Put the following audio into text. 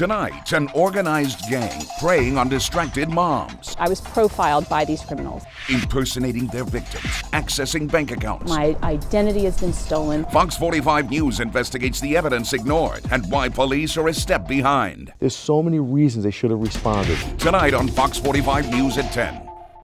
Tonight, an organized gang preying on distracted moms. I was profiled by these criminals. Impersonating their victims, accessing bank accounts. My identity has been stolen. Fox 45 News investigates the evidence ignored and why police are a step behind. There's so many reasons they should have responded. Tonight on Fox 45 News at 10.